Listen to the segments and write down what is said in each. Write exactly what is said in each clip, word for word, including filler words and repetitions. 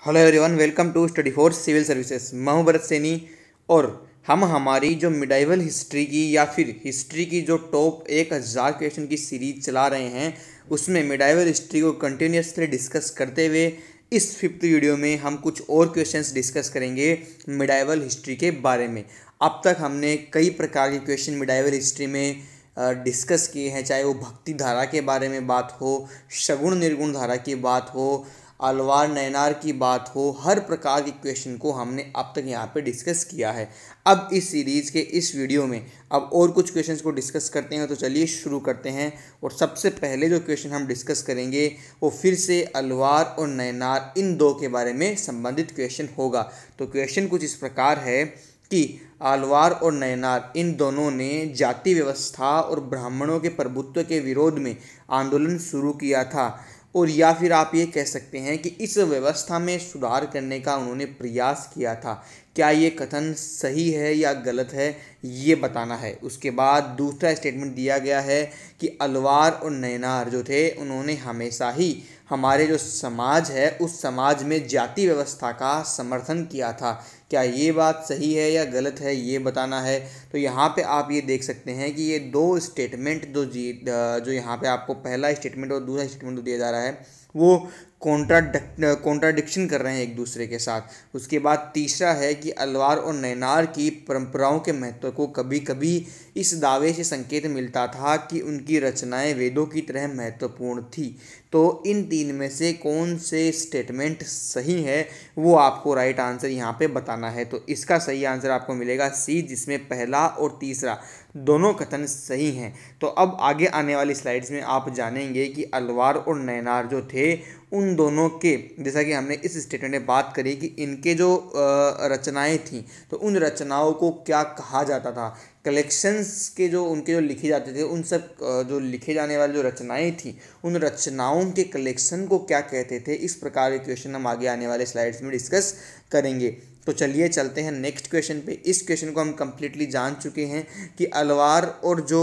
Hello everyone, welcome to study for civil services. मैं हूं भरत सैनी और हम हमारी जो मिडाइवल हिस्ट्री की या फिर हिस्ट्री की जो टॉप एक हज़ार क्वेश्चन की सीरीज चला रहे हैं, उसमें मिडाइवल हिस्ट्री को कंटिन्यूसली डिस्कस करते हुए इस फिफ्थ वीडियो में हम कुछ और क्वेश्चंस डिस्कस करेंगे मिडाइवल हिस्ट्री के बारे में। अब तक हमने कई प्रकार के क्वेश्चन मिडाइवल हिस्ट्री में डिस्कस किए हैं, चाहे वो भक्ति धारा के बारे में बात हो, सगुण निर्गुण धारा की बात हो, अलवार नैनार की बात हो, हर प्रकार के क्वेश्चन को हमने अब तक यहाँ पे डिस्कस किया है। अब इस सीरीज़ के इस वीडियो में अब और कुछ क्वेश्चंस को डिस्कस करते हैं, तो चलिए शुरू करते हैं। और सबसे पहले जो क्वेश्चन हम डिस्कस करेंगे वो फिर से अलवार और नैनार इन दो के बारे में संबंधित क्वेश्चन होगा। तो क्वेश्चन कुछ इस प्रकार है कि अलवार और नैनार इन दोनों ने जाति व्यवस्था और ब्राह्मणों के प्रभुत्व के विरोध में आंदोलन शुरू किया था, और या फिर आप ये कह सकते हैं कि इस व्यवस्था में सुधार करने का उन्होंने प्रयास किया था। क्या ये कथन सही है या गलत है, ये बताना है। उसके बाद दूसरा स्टेटमेंट दिया गया है कि अलवार और नैनार जो थे उन्होंने हमेशा ही हमारे जो समाज है उस समाज में जाति व्यवस्था का समर्थन किया था। क्या ये बात सही है या गलत है, ये बताना है। तो यहाँ पे आप ये देख सकते हैं कि ये दो स्टेटमेंट जो जी जो यहाँ पे आपको पहला स्टेटमेंट और दूसरा स्टेटमेंट दिया जा रहा है वो कॉन्ट्राडिक्ट कॉन्ट्राडिक्शन कर रहे हैं एक दूसरे के साथ। उसके बाद तीसरा है कि अलवार और नैनार की परंपराओं के महत्व को कभी कभी इस दावे से संकेत मिलता था कि उनकी रचनाएं वेदों की तरह महत्वपूर्ण थी। तो इन तीन में से कौन से स्टेटमेंट सही है वो आपको राइट आंसर यहाँ पे बताना है। तो इसका सही आंसर आपको मिलेगा सी, जिसमें पहला और तीसरा दोनों कथन सही हैं। तो अब आगे आने वाली स्लाइड्स में आप जानेंगे कि अलवार और नैनार जो थे उन दोनों के, जैसा कि हमने इस स्टेटमेंट में बात करी कि इनके जो रचनाएं थीं तो उन रचनाओं को क्या कहा जाता था। कलेक्शंस के जो उनके जो लिखे जाते थे, उन सब जो लिखे जाने वाली जो रचनाएं थीं उन रचनाओं के कलेक्शन को क्या कहते थे। इस प्रकार के क्वेश्चन हम आगे आने वाले स्लाइड्स में डिस्कस करेंगे। तो चलिए चलते हैं नेक्स्ट क्वेश्चन पे। इस क्वेश्चन को हम कम्प्लीटली जान चुके हैं कि अलवार और जो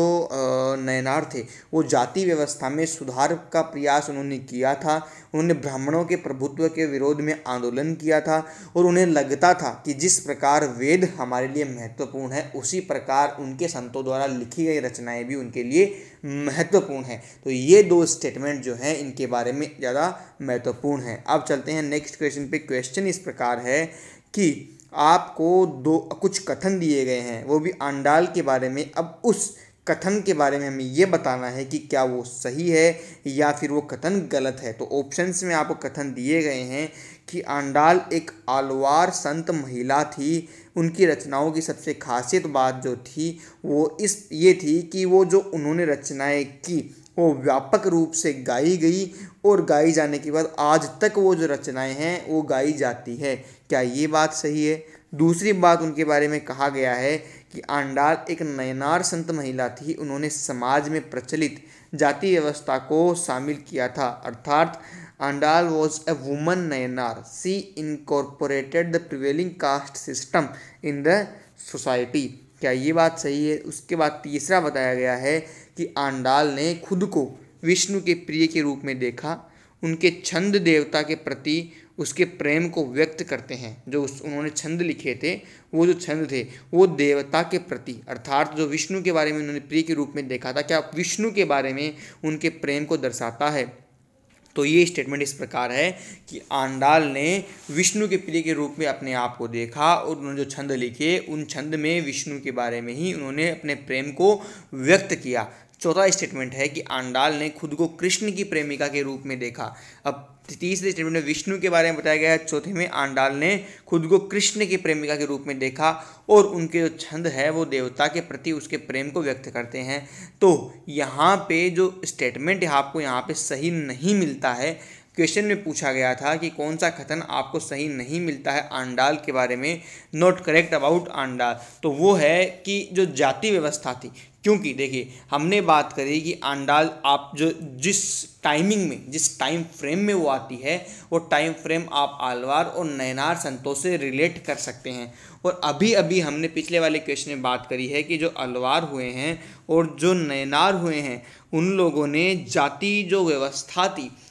नैनार थे वो जाति व्यवस्था में सुधार का प्रयास उन्होंने किया था। उन्होंने ब्राह्मणों के प्रभुत्व के विरोध में आंदोलन किया था और उन्हें लगता था कि जिस प्रकार वेद हमारे लिए महत्वपूर्ण है उसी प्रकार उनके संतों द्वारा लिखी गई रचनाएं भी उनके लिए महत्वपूर्ण है। तो ये दो स्टेटमेंट जो हैं इनके बारे में ज़्यादा महत्वपूर्ण है। अब चलते हैं नेक्स्ट क्वेश्चन पे। क्वेश्चन इस प्रकार है कि आपको दो कुछ कथन दिए गए हैं, वो भी आंडाल के बारे में। अब उस कथन के बारे में हमें ये बताना है कि क्या वो सही है या फिर वो कथन गलत है। तो ऑप्शंस में आपको कथन दिए गए हैं कि आंडाल एक अलवार संत महिला थी। उनकी रचनाओं की सबसे खासियत बात जो थी वो इस ये थी कि वो जो उन्होंने रचनाएं की वो व्यापक रूप से गाई गई और गाई जाने के बाद आज तक वो जो रचनाएं हैं वो गाई जाती है। क्या ये बात सही है? दूसरी बात उनके बारे में कहा गया है कि आंडाल एक नैनार संत महिला थी। उन्होंने समाज में प्रचलित जाति व्यवस्था को शामिल किया था, अर्थात Andal was a woman Nayanar. She incorporated the prevailing caste system in the society. क्या ये बात सही है? उसके बाद तीसरा बताया गया है कि आंडाल ने खुद को विष्णु के प्रिय के रूप में देखा। उनके छंद देवता के प्रति उसके प्रेम को व्यक्त करते हैं। जो उस उन्होंने छंद लिखे थे, वो जो छंद थे वो देवता के प्रति, अर्थात जो विष्णु के बारे में उन्होंने प्रिय के रूप में देखा था, क्या विष्णु के बारे में उनके प्रेम को दर्शाता है। तो ये स्टेटमेंट इस प्रकार है कि आंडाल ने विष्णु के प्रिय के रूप में अपने आप को देखा और उन्होंने जो छंद लिखे उन छंद में विष्णु के बारे में ही उन्होंने अपने प्रेम को व्यक्त किया। चौथा स्टेटमेंट है कि आंडाल ने खुद को कृष्ण की प्रेमिका के रूप में देखा। अब तीसरे स्टेटमेंट में विष्णु के बारे में बताया गया है, चौथे में आंडाल ने खुद को कृष्ण की प्रेमिका के रूप में देखा और उनके जो छंद है वो देवता के प्रति उसके प्रेम को व्यक्त करते हैं। तो यहाँ पे जो स्टेटमेंट आपको यहाँ पे सही नहीं मिलता है, क्वेश्चन में पूछा गया था कि कौन सा कथन आपको सही नहीं मिलता है आंडाल के बारे में, नॉट करेक्ट अबाउट आंडाल, तो वो है कि जो जाति व्यवस्था थी। क्योंकि देखिए हमने बात करी कि आंडाल आप जो जिस टाइमिंग में जिस टाइम फ्रेम में वो आती है वो टाइम फ्रेम आप अलवार और नैनार संतों से रिलेट कर सकते हैं। और अभी अभी हमने पिछले वाले क्वेश्चन में बात करी है कि जो अलवार हुए हैं और जो नैनार हुए हैं उन लोगों ने जाति जो व्यवस्था थी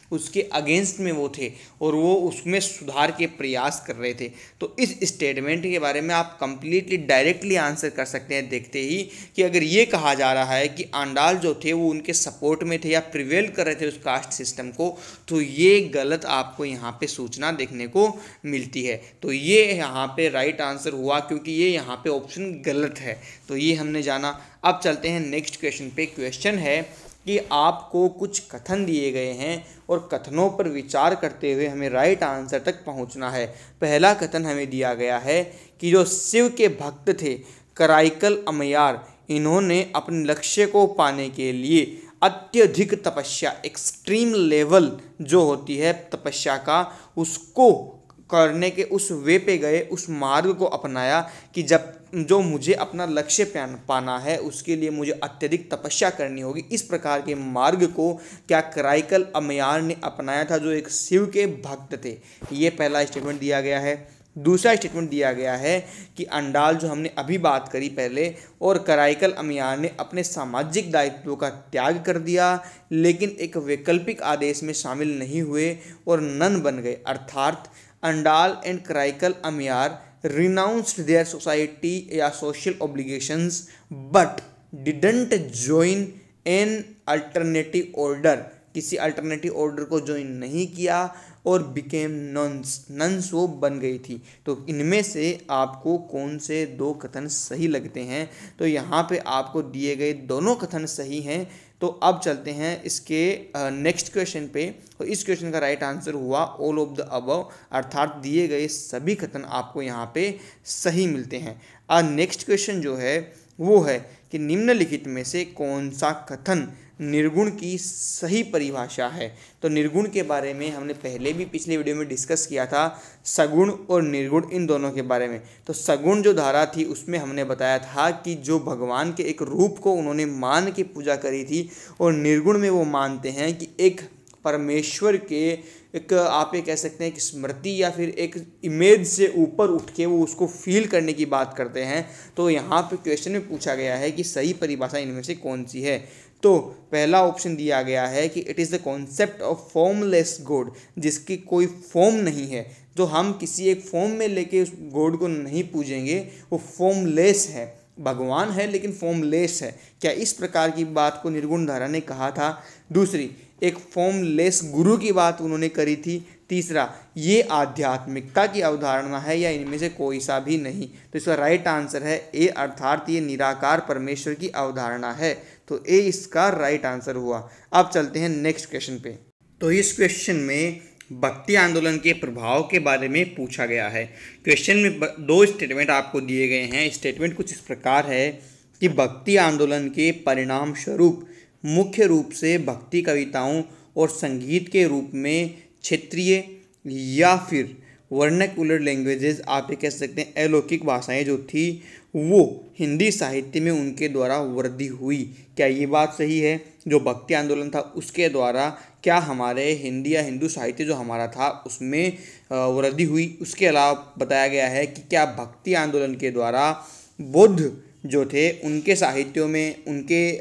उसके अगेंस्ट में वो थे और वो उसमें सुधार के प्रयास कर रहे थे। तो इस स्टेटमेंट के बारे में आप कंप्लीटली डायरेक्टली आंसर कर सकते हैं देखते ही कि अगर ये कहा जा रहा है कि आंडाल जो थे वो उनके सपोर्ट में थे या प्रिवेल कर रहे थे उस कास्ट सिस्टम को, तो ये गलत आपको यहाँ पे सूचना देखने को मिलती है। तो ये यहाँ पे राइट आंसर हुआ क्योंकि ये यहाँ पे ऑप्शन गलत है। तो ये हमने जाना। अब चलते हैं नेक्स्ट क्वेश्चन पे। क्वेश्चन है कि आपको कुछ कथन दिए गए हैं और कथनों पर विचार करते हुए हमें राइट आंसर तक पहुंचना है। पहला कथन हमें दिया गया है कि जो शिव के भक्त थे कराइकल अमयार, इन्होंने अपने लक्ष्य को पाने के लिए अत्यधिक तपस्या, एक्सट्रीम लेवल जो होती है तपस्या का, उसको करने के उस वे पे गए, उस मार्ग को अपनाया कि जब जो मुझे अपना लक्ष्य पाना है उसके लिए मुझे अत्यधिक तपस्या करनी होगी। इस प्रकार के मार्ग को क्या कराइकल अमयार ने अपनाया था जो एक शिव के भक्त थे। ये पहला स्टेटमेंट दिया गया है। दूसरा स्टेटमेंट दिया गया है कि अंडाल जो हमने अभी बात करी पहले, और कराइकल अमयार ने अपने सामाजिक दायित्वों का त्याग कर दिया लेकिन एक वैकल्पिक आदेश में शामिल नहीं हुए और नन बन गए। अर्थात Andal and Karaikal Ammaiyar renounced their society या social obligations but didn't join an alternative order, किसी अल्टरनेटिव ऑर्डर को ज्वाइन नहीं किया और बिकेम नन्स, नन्स वो बन गई थी। तो इनमें से आपको कौन से दो कथन सही लगते हैं? तो यहाँ पे आपको दिए गए दोनों कथन सही हैं। तो अब चलते हैं इसके नेक्स्ट क्वेश्चन पे। तो इस क्वेश्चन का राइट आंसर हुआ ऑल ऑफ द अबव, अर्थात दिए गए सभी कथन आपको यहाँ पे सही मिलते हैं। और नेक्स्ट क्वेश्चन जो है वो है कि निम्नलिखित में से कौन सा कथन निर्गुण की सही परिभाषा है। तो निर्गुण के बारे में हमने पहले भी पिछले वीडियो में डिस्कस किया था, सगुण और निर्गुण इन दोनों के बारे में। तो सगुण जो धारा थी उसमें हमने बताया था कि जो भगवान के एक रूप को उन्होंने मान के पूजा करी थी, और निर्गुण में वो मानते हैं कि एक परमेश्वर के एक आप ये कह सकते हैं कि स्मृति या फिर एक इमेज से ऊपर उठ के वो उसको फील करने की बात करते हैं। तो यहाँ पे क्वेश्चन में पूछा गया है कि सही परिभाषा इनमें से कौन सी है। तो पहला ऑप्शन दिया गया है कि it is the concept of formless God, जिसकी कोई फॉर्म नहीं है। जो हम किसी एक फॉर्म में लेके उस गॉड को नहीं पूजेंगे, वो फॉर्मलेस है। भगवान है लेकिन फॉर्मलेस है। क्या इस प्रकार की बात को निर्गुण धारा ने कहा था? दूसरी, एक फॉर्मलेस गुरु की बात उन्होंने करी थी। तीसरा, ये आध्यात्मिकता की अवधारणा है या इनमें से कोई सा भी नहीं। तो इसका राइट आंसर है ए, अर्थात ये निराकार परमेश्वर की अवधारणा है। तो ए इसका राइट आंसर हुआ। अब चलते हैं नेक्स्ट क्वेश्चन पे। तो इस क्वेश्चन में भक्ति आंदोलन के प्रभाव के बारे में पूछा गया है। क्वेश्चन में दो स्टेटमेंट आपको दिए गए हैं। स्टेटमेंट कुछ इस प्रकार है कि भक्ति आंदोलन के परिणाम स्वरूप मुख्य रूप से भक्ति कविताओं और संगीत के रूप में क्षेत्रीय या फिर वर्नाक्युलर लैंग्वेजेस, आप ये कह सकते हैं अलौकिक भाषाएं जो थी वो हिंदी साहित्य में उनके द्वारा वृद्धि हुई। क्या ये बात सही है? जो भक्ति आंदोलन था उसके द्वारा क्या हमारे हिंदी या हिंदू साहित्य जो हमारा था उसमें वृद्धि हुई? उसके अलावा बताया गया है कि क्या भक्ति आंदोलन के द्वारा बुद्ध जो थे उनके साहित्यों में, उनके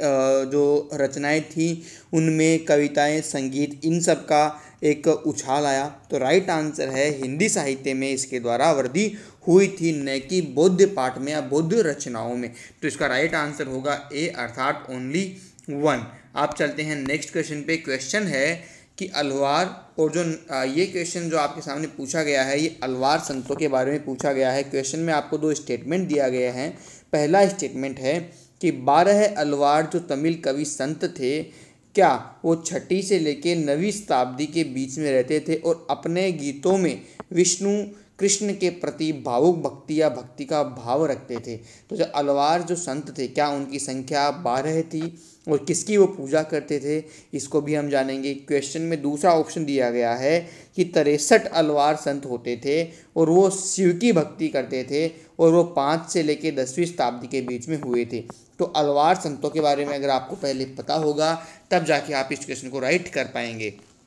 जो रचनाएं थी उनमें कविताएं, संगीत, इन सब का एक उछाल आया? तो राइट आंसर है हिंदी साहित्य में इसके द्वारा वृद्धि हुई थी, न कि बौद्ध पाठ में या बौद्ध रचनाओं में। तो इसका राइट आंसर होगा ए, अर्थात ओनली वन। आप चलते हैं नेक्स्ट क्वेश्चन पे। क्वेश्चन है कि अलवार, और जो ये क्वेश्चन जो आपके सामने पूछा गया है ये अलवार संतों के बारे में पूछा गया है। क्वेश्चन में आपको दो स्टेटमेंट दिया गया है। पहला स्टेटमेंट है कि बारह अलवार जो तमिल कवि संत थे, क्या वो छठी से लेकर नवीं शताब्दी के बीच में रहते थे और अपने गीतों में विष्णु कृष्ण के प्रति भावुक भक्ति या भक्ति का भाव रखते थे। तो जो अलवार जो संत थे, क्या उनकी संख्या बारह थी और किसकी वो पूजा करते थे, इसको भी हम जानेंगे। क्वेश्चन में दूसरा ऑप्शन दिया गया है कि तिरसठ अलवार संत होते थे और वो शिव की भक्ति करते थे और वो पाँच से लेकर दसवीं शताब्दी के बीच में हुए थे। तो अलवार संतों के बारे में अगर आपको पहले पता होगा तब जाके आप इस क्वेश्चन को राइट कर पाएंगे।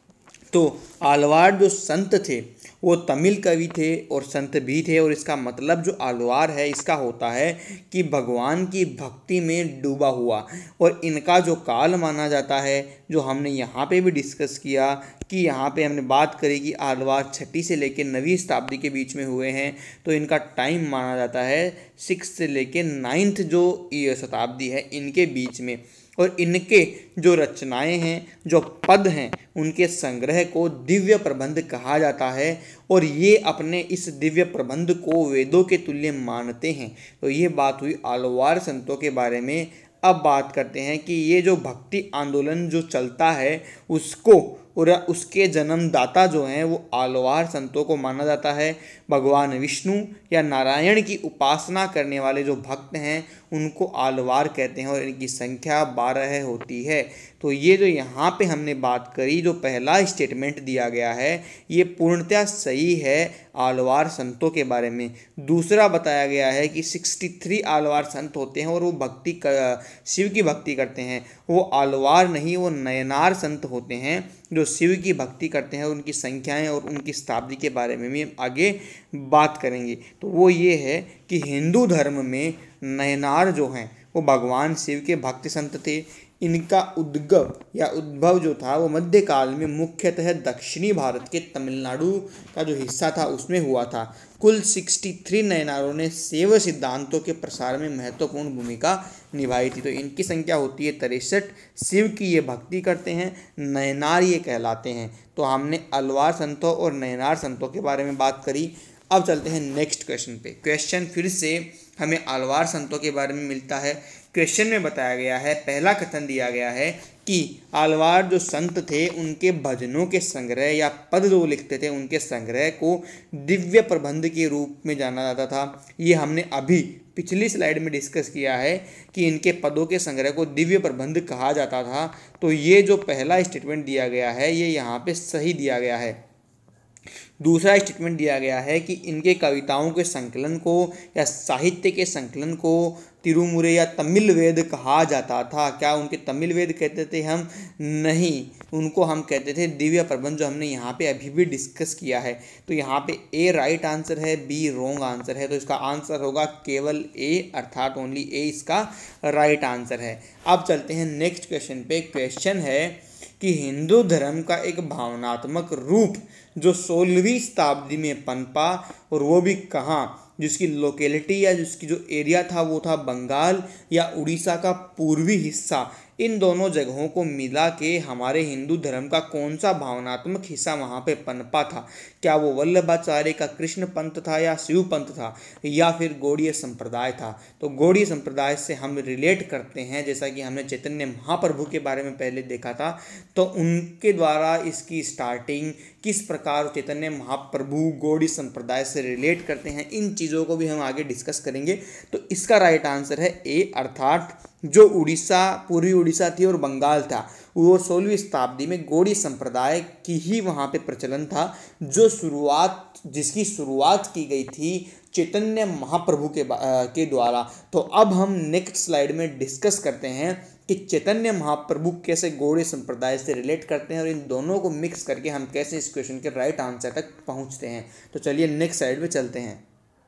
तो आलवार जो संत थे वो तमिल कवि थे और संत भी थे, और इसका मतलब जो आलवार है इसका होता है कि भगवान की भक्ति में डूबा हुआ। और इनका जो काल माना जाता है, जो हमने यहाँ पे भी डिस्कस किया कि यहाँ पे हमने बात करी कि आलवार छठी से लेकर नवीं शताब्दी के बीच में हुए हैं, तो इनका टाइम माना जाता है सिक्स से लेकर नाइन्थ जो शताब्दी है इनके बीच में। और इनके जो रचनाएं हैं, जो पद हैं, उनके संग्रह को दिव्य प्रबंध कहा जाता है, और ये अपने इस दिव्य प्रबंध को वेदों के तुल्य मानते हैं। तो ये बात हुई आलवार संतों के बारे में। अब बात करते हैं कि ये जो भक्ति आंदोलन जो चलता है उसको और उसके जन्मदाता जो हैं वो आलवार संतों को माना जाता है। भगवान विष्णु या नारायण की उपासना करने वाले जो भक्त हैं उनको आलवार कहते हैं, और इनकी संख्या बारह होती है। तो ये जो यहाँ पे हमने बात करी, जो पहला स्टेटमेंट दिया गया है, ये पूर्णतः सही है आलवार संतों के बारे में। दूसरा बताया गया है कि तिरसठ आलवार संत होते हैं और वो भक्ति कर, शिव की भक्ति करते हैं। वो आलवार नहीं, वो नयनार संत होते हैं जो शिव की भक्ति करते हैं। उनकी संख्याएं और उनकी शताब्दी के बारे में भी आगे बात करेंगे। तो वो ये है कि हिंदू धर्म में नयनार जो हैं वो भगवान शिव के भक्त संत थे। इनका उद्गम या उद्भव जो था वो मध्यकाल में मुख्यतः दक्षिणी भारत के तमिलनाडु का जो हिस्सा था उसमें हुआ था। कुल तिरसठ नयनारों ने शैव सिद्धांतों के प्रसार में महत्वपूर्ण भूमिका निभाई थी। तो इनकी संख्या होती है तिरसठ। शिव की ये भक्ति करते हैं, नयनार ये कहलाते हैं। तो हमने आलवार संतों और नयनार संतों के बारे में बात करी। अब चलते हैं नेक्स्ट क्वेश्चन पे। क्वेश्चन फिर से हमें आलवार संतों के बारे में मिलता है। क्वेश्चन में बताया गया है, पहला कथन दिया गया है कि आलवार जो संत थे उनके भजनों के संग्रह या पद जो लिखते थे उनके संग्रह को दिव्य प्रबंध के रूप में जाना जाता था। ये हमने अभी पिछली स्लाइड में डिस्कस किया है कि इनके पदों के संग्रह को दिव्य प्रबंध कहा जाता था। तो ये जो पहला स्टेटमेंट दिया गया है ये यहाँ पे सही दिया गया है। दूसरा स्टेटमेंट दिया गया है कि इनके कविताओं के संकलन को या साहित्य के संकलन को तिरुमुरे या तमिल वेद कहा जाता था। क्या उनके तमिल वेद कहते थे हम? नहीं, उनको हम कहते थे दिव्य प्रबंध, जो हमने यहाँ पे अभी भी डिस्कस किया है। तो यहाँ पे ए राइट आंसर है, बी रॉन्ग आंसर है। तो इसका आंसर होगा केवल ए, अर्थात ओनली ए इसका राइट आंसर है। अब चलते हैं नेक्स्ट क्वेश्चन पे। क्वेश्चन है कि हिंदू धर्म का एक भावनात्मक रूप जो सोलहवीं शताब्दी में पनपा, और वो भी कहाँ, जिसकी लोकेलिटी या जिसकी जो एरिया था वो था बंगाल या उड़ीसा का पूर्वी हिस्सा। इन दोनों जगहों को मिला के हमारे हिंदू धर्म का कौन सा भावनात्मक हिस्सा वहाँ पे पनपा था? क्या वो वल्लभाचार्य का कृष्ण पंथ था या शिव पंथ था या फिर गौड़ीय संप्रदाय था? तो गौड़ीय संप्रदाय से हम रिलेट करते हैं, जैसा कि हमने चैतन्य महाप्रभु के बारे में पहले देखा था। तो उनके द्वारा इसकी स्टार्टिंग किस प्रकार चैतन्य महाप्रभु गौड़ी संप्रदाय से रिलेट करते हैं, इन चीज़ों को भी हम आगे डिस्कस करेंगे। तो इसका राइट आंसर है ए, अर्थात जो उड़ीसा, पूर्वी उड़ीसा थी और बंगाल था, वो सोलहवीं शताब्दी में गौड़ी संप्रदाय की ही वहाँ पे प्रचलन था, जो शुरुआत जिसकी शुरुआत की गई थी चैतन्य महाप्रभु के के द्वारा। तो अब हम नेक्स्ट स्लाइड में डिस्कस करते हैं कि चैतन्य महाप्रभु कैसे गौड़ी संप्रदाय से रिलेट करते हैं, और इन दोनों को मिक्स करके हम कैसे इस क्वेश्चन के राइट आंसर तक पहुँचते हैं। तो चलिए नेक्स्ट स्लाइड में चलते हैं।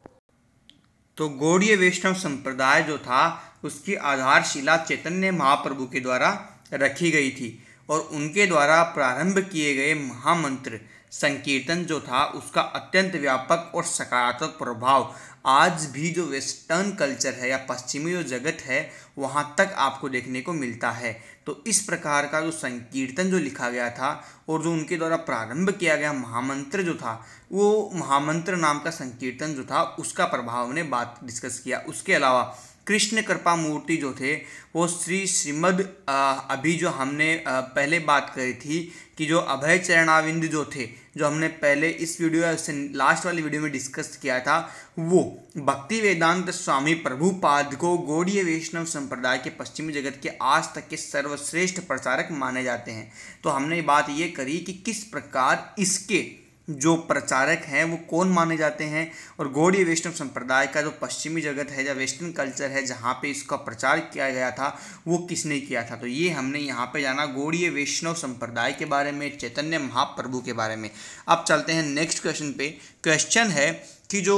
तो गौड़ीय वैष्णव संप्रदाय जो था उसकी आधारशिला चैतन्य महाप्रभु के द्वारा रखी गई थी, और उनके द्वारा प्रारंभ किए गए महामंत्र संकीर्तन जो था उसका अत्यंत व्यापक और सकारात्मक प्रभाव आज भी जो वेस्टर्न कल्चर है या पश्चिमी जो जगत है वहाँ तक आपको देखने को मिलता है। तो इस प्रकार का जो संकीर्तन जो लिखा गया था और जो उनके द्वारा प्रारंभ किया गया महामंत्र जो था, वो महामंत्र नाम का संकीर्तन जो था उसका प्रभाव हमने बात डिस्कस किया। उसके अलावा कृष्ण कृपा मूर्ति जो थे वो श्री श्रीमद अभी जो हमने आ, पहले बात करी थी कि जो अभय चरणाविंद जो थे, जो हमने पहले इस वीडियो से लास्ट वाली वीडियो में डिस्कस किया था, वो भक्ति वेदांत स्वामी प्रभुपाद को गौड़ीय वैष्णव संप्रदाय के पश्चिमी जगत के आज तक के सर्वश्रेष्ठ प्रचारक माने जाते हैं। तो हमने बात ये करी कि किस प्रकार इसके जो प्रचारक हैं वो कौन माने जाते हैं, और गौड़ीय वैष्णव संप्रदाय का जो पश्चिमी जगत है या वेस्टर्न कल्चर है जहाँ पे इसका प्रचार किया गया था वो किसने किया था। तो ये हमने यहाँ पे जाना गौड़ीय वैष्णव संप्रदाय के बारे में, चैतन्य महाप्रभु के बारे में। अब चलते हैं नेक्स्ट क्वेश्चन पे। क्वेश्चन है कि जो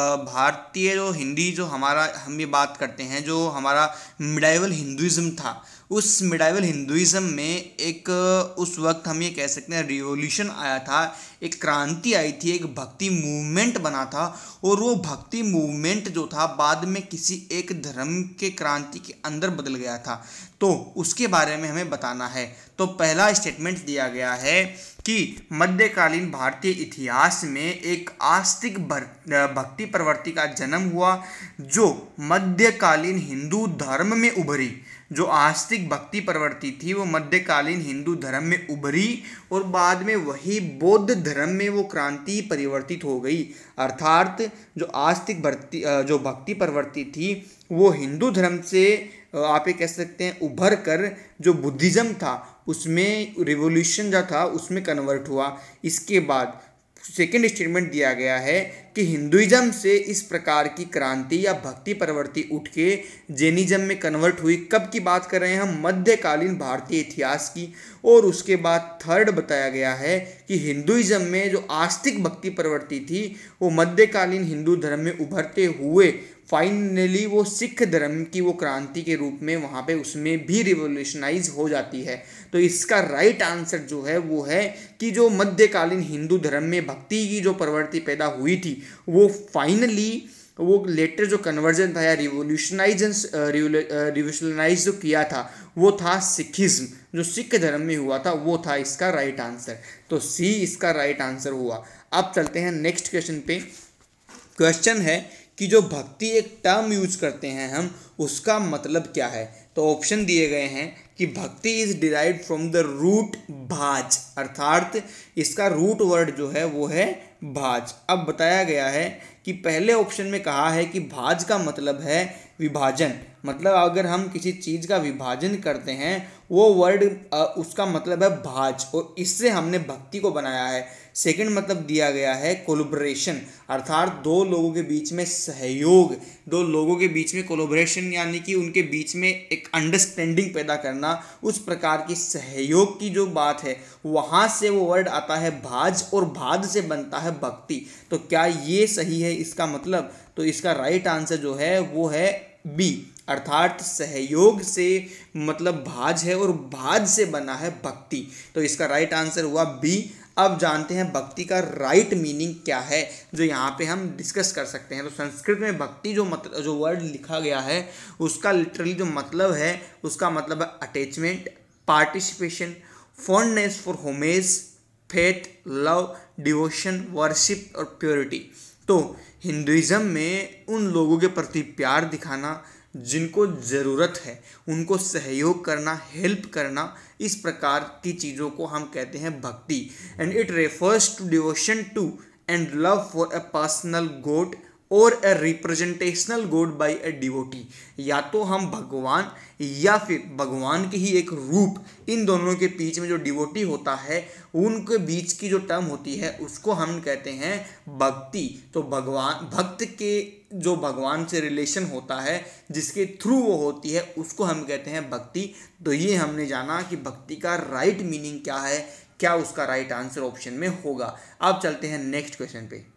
भारतीय जो हिंदी जो हमारा हम ये बात करते हैं जो हमारा मिडाइवल हिंदुइज्म था, उस मिडाइवल हिंदुइज्म में एक उस वक्त हम ये कह सकते हैं रिवॉल्यूशन आया था, एक क्रांति आई थी, एक भक्ति मूवमेंट बना था, और वो भक्ति मूवमेंट जो था बाद में किसी एक धर्म के क्रांति के अंदर बदल गया था। तो उसके बारे में हमें बताना है। तो पहला स्टेटमेंट दिया गया है कि मध्यकालीन भारतीय इतिहास में एक आस्तिक भक्ति प्रवृत्ति का जन्म हुआ जो मध्यकालीन हिंदू धर्म में उभरी। जो आस्तिक भक्ति प्रवृत्ति थी वो मध्यकालीन हिंदू धर्म में उभरी और बाद में वही बौद्ध धर्म में वो क्रांति परिवर्तित हो गई। अर्थात जो आस्तिक भक्ति जो भक्ति प्रवृत्ति थी वो हिंदू धर्म से आप ये कह सकते हैं उभर कर जो बुद्धिज़्म था उसमें रिवॉल्यूशन जो था उसमें कन्वर्ट हुआ। इसके बाद सेकेंड स्टेटमेंट दिया गया है कि हिंदुइज्म से इस प्रकार की क्रांति या भक्ति प्रवृत्ति उठ के जैनिज्म में कन्वर्ट हुई। कब की बात कर रहे हैं हम? मध्यकालीन भारतीय इतिहास की। और उसके बाद थर्ड बताया गया है कि हिंदुइज्म में जो आस्तिक भक्ति प्रवृत्ति थी वो मध्यकालीन हिंदू धर्म में उभरते हुए फाइनली वो सिख धर्म की वो क्रांति के रूप में वहाँ पे उसमें भी रिवोल्यूशनाइज हो जाती है। तो इसका राइट आंसर जो है वो है कि जो मध्यकालीन हिंदू धर्म में भक्ति की जो प्रवृत्ति पैदा हुई थी वो फाइनली वो लेटर जो कन्वर्जन था या रिवोल्यूशनाइजन रिवोल्यूशनाइज जो किया था वो था सिखिज्म, जो सिख धर्म में हुआ था वो था इसका राइट आंसर। तो सी इसका राइट आंसर हुआ। अब चलते हैं नेक्स्ट क्वेश्चन पे। क्वेश्चन है कि जो भक्ति एक टर्म यूज करते हैं हम उसका मतलब क्या है। तो ऑप्शन दिए गए हैं कि bhakti is derived from the root bhaj, अर्थात इसका रूट वर्ड जो है वो है भाज। अब बताया गया है कि पहले ऑप्शन में कहा है कि भाज का मतलब है विभाजन, मतलब अगर हम किसी चीज़ का विभाजन करते हैं वो वर्ड उसका मतलब है भाज, और इससे हमने भक्ति को बनाया है। सेकंड मतलब दिया गया है कोलैबोरेशन, अर्थात दो लोगों के बीच में सहयोग, दो लोगों के बीच में कोलैबोरेशन यानी कि उनके बीच में एक अंडरस्टैंडिंग पैदा करना, उस प्रकार की सहयोग की जो बात है वहाँ से वो वर्ड आता है भाज, और भाज से बनता है भक्ति। तो क्या ये सही है इसका मतलब? तो इसका राइट आंसर जो है वो है बी, अर्थात सहयोग से मतलब भाज है और भाज से बना है भक्ति। तो इसका राइट आंसर हुआ बी। अब जानते हैं भक्ति का राइट मीनिंग क्या है जो यहाँ पे हम डिस्कस कर सकते हैं। तो संस्कृत में भक्ति जो मतलब जो वर्ड लिखा गया है उसका लिटरली जो मतलब है उसका मतलब है attachment, participation, fondness for homage, faith, love, devotion, worship और प्योरिटी। तो हिंदुइज्म में उन लोगों के प्रति प्यार दिखाना जिनको ज़रूरत है, उनको सहयोग करना, हेल्प करना, इस प्रकार की चीज़ों को हम कहते हैं भक्ति। And it refers to devotion to and love for a personal God और a representational God by a devotee. या तो हम भगवान या फिर भगवान के ही एक रूप, इन दोनों के बीच में जो डिवोटी होता है उनके बीच की जो टर्म होती है उसको हम कहते हैं भक्ति। तो भगवान भक्त के जो भगवान से रिलेशन होता है जिसके थ्रू वो होती है उसको हम कहते हैं भक्ति। तो ये हमने जाना कि भक्ति का राइट मीनिंग क्या है, क्या उसका राइट आंसर ऑप्शन में होगा। अब चलते हैं नेक्स्ट क्वेश्चन पे।